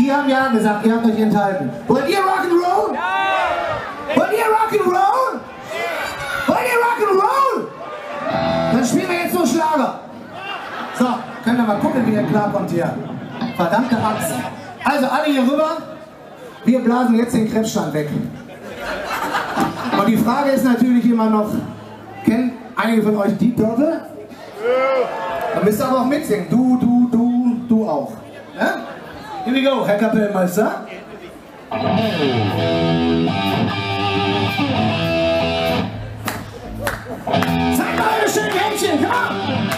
Die haben ja gesagt, ihr habt euch enthalten. Wollt ihr Rock'n'Roll? Ja! Wollt ihr Rock'n'Roll? Ja! Wollt ihr Rock'n'Roll? Dann spielen wir jetzt nur Schlager. So, könnt ihr mal gucken, wie ihr klarkommt hier. Verdammte Axt. Also alle hier rüber. Wir blasen jetzt den Krebsstand weg. Und die Frage ist natürlich immer noch, kennen einige von euch Deep Purple? Ja. Dann müsst ihr aber auch mitsingen. Du auch. Ja? Here we go, Herr Kapellmeister. Zeigt mal eure schönen Händchen, komm!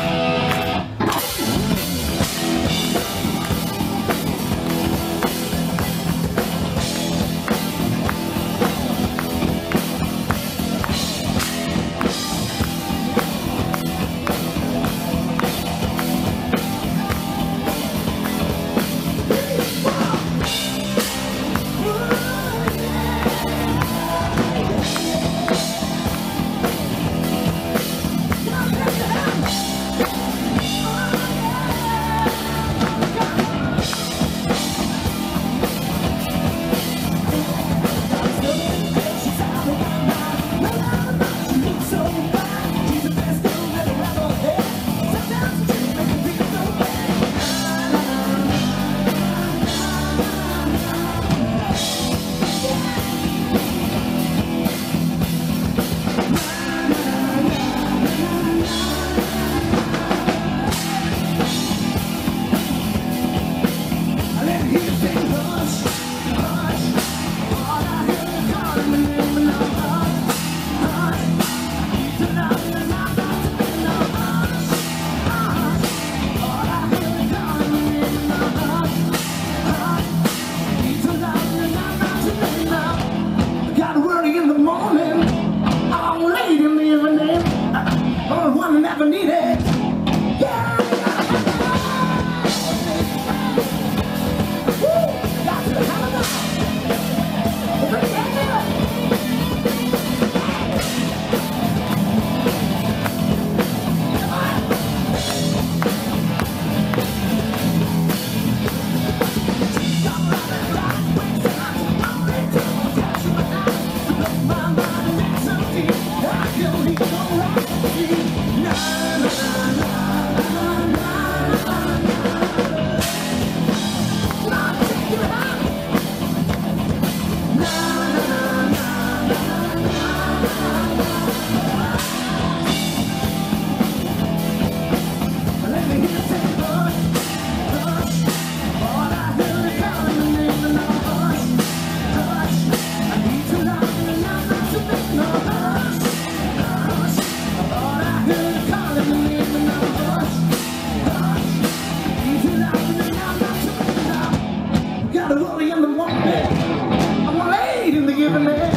Never need it. Yeah. Woo. Got to have enough. Got a worry in the morning. I'm late in the evening.